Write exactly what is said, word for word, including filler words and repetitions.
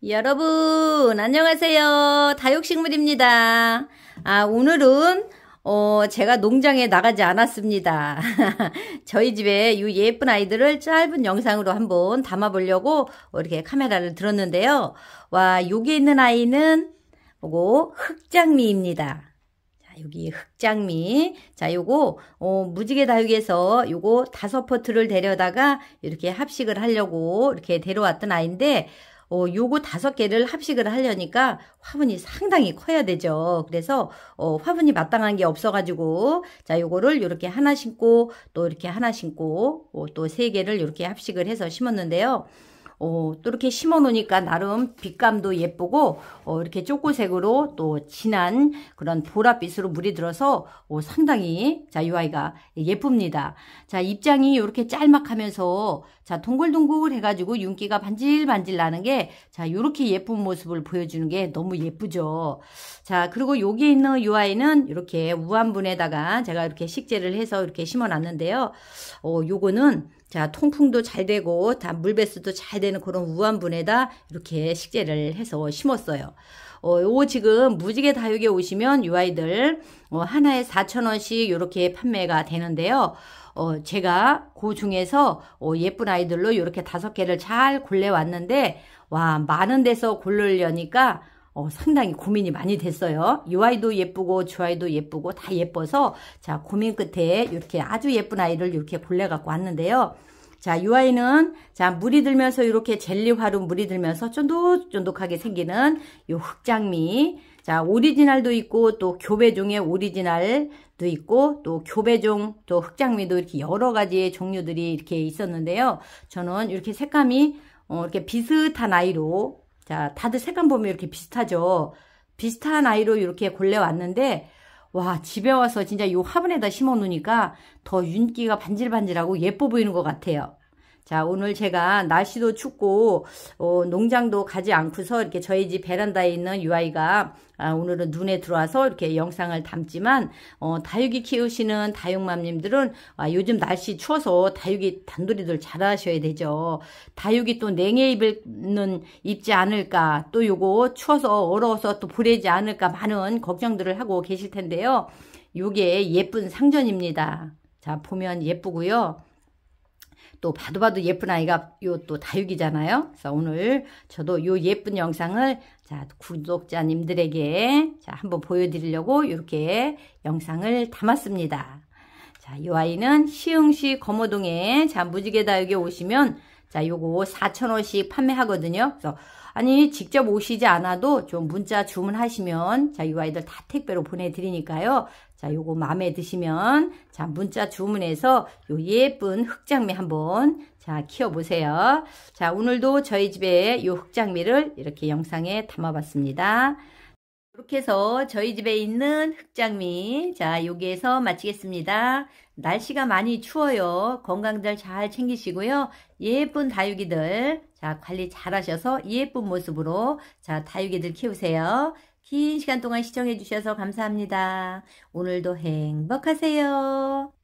여러분 안녕하세요. 다육식물입니다. 아 오늘은 어 제가 농장에 나가지 않았습니다. 저희 집에 이 예쁜 아이들을 짧은 영상으로 한번 담아 보려고 이렇게 카메라를 들었는데요. 와, 여기 있는 아이는 요거 흑장미입니다. 자, 여기 흑장미. 자, 요거 어, 무지개 다육에서 요거 다섯 포트를 데려다가 이렇게 합식을 하려고 이렇게 데려왔던 아이인데, 어, 요거 다섯 개를 합식을 하려니까 화분이 상당히 커야 되죠. 그래서, 어, 화분이 마땅한 게 없어가지고, 자, 요거를 요렇게 하나 심고, 또 이렇게 하나 심고, 어, 또 세 개를 이렇게 합식을 해서 심었는데요. 어, 또 이렇게 심어 놓으니까 나름 빛감도 예쁘고, 어, 이렇게 쪼꼬색으로 또 진한 그런 보랏빛으로 물이 들어서, 어, 상당히, 자, 이 아이가 예쁩니다. 자, 입장이 이렇게 짤막하면서, 자, 동글동글 해가지고 윤기가 반질반질 나는 게, 자, 요렇게 예쁜 모습을 보여주는 게 너무 예쁘죠. 자, 그리고 여기 있는 이 아이는 이렇게 우한분에다가 제가 이렇게 식재를 해서 이렇게 심어 놨는데요. 어, 요거는 자, 통풍도 잘 되고, 다 물배수도 잘 되는 그런 우한분에다 이렇게 식재를 해서 심었어요. 어, 요 지금 무지개 다육에 오시면 이 아이들, 어, 하나에 사천 원씩 이렇게 판매가 되는데요. 어, 제가 그 중에서, 어, 예쁜 아이들로 이렇게 다섯 개를 잘 골라왔는데, 와, 많은 데서 고르려니까, 어, 상당히 고민이 많이 됐어요. 이 아이도 예쁘고 저 아이도 예쁘고 다 예뻐서 자, 고민 끝에 이렇게 아주 예쁜 아이를 이렇게 골라 갖고 왔는데요. 자, 이 아이는 자, 물이 들면서 이렇게 젤리화로 물이 들면서 쫀득쫀득하게 생기는 요 흑장미. 자, 오리지널도 있고 또 교배종의 오리지널도 있고 또 교배종 또 흑장미도 이렇게 여러 가지의 종류들이 이렇게 있었는데요. 저는 이렇게 색감이 어, 이렇게 비슷한 아이로, 자, 다들 색감 보면 이렇게 비슷하죠. 비슷한 아이로 이렇게 골라왔는데, 와, 집에 와서 진짜 이 화분에다 심어 놓으니까 더 윤기가 반질반질하고 예뻐 보이는 것 같아요. 자, 오늘 제가 날씨도 춥고, 어, 농장도 가지 않고서 이렇게 저희 집 베란다에 있는 이 아이가, 아, 오늘은 눈에 들어와서 이렇게 영상을 담지만, 어, 다육이 키우시는 다육맘님들은, 아, 요즘 날씨 추워서 다육이 단돌이들 잘 하셔야 되죠. 다육이 또 냉해 입는, 입지 않을까, 또 요거 추워서 얼어서 또 불에지 않을까 많은 걱정들을 하고 계실 텐데요. 요게 예쁜 상전입니다. 자, 보면 예쁘고요. 또 봐도 봐도 예쁜 아이가 요 또 다육이잖아요. 그래서 오늘 저도 요 예쁜 영상을 자, 구독자님들에게 자, 한번 보여드리려고 이렇게 영상을 담았습니다. 자, 요 아이는 시흥시 거모동에 자, 무지개 다육에 오시면 자, 요거 사천 원씩 판매하거든요. 그래서 아니 직접 오시지 않아도 좀 문자 주문하시면 자, 이 아이들 다 택배로 보내드리니까요. 자, 요거 마음에 드시면 자, 문자 주문해서 요 예쁜 흑장미 한번 자, 키워보세요. 자, 오늘도 저희 집에 요 흑장미를 이렇게 영상에 담아봤습니다. 이렇게 해서 저희 집에 있는 흑장미 자, 여기에서 마치겠습니다. 날씨가 많이 추워요. 건강들 잘 챙기시고요. 예쁜 다육이들 자, 관리 잘 하셔서 예쁜 모습으로 자, 다육이들 키우세요. 긴 시간 동안 시청해 주셔서 감사합니다. 오늘도 행복하세요.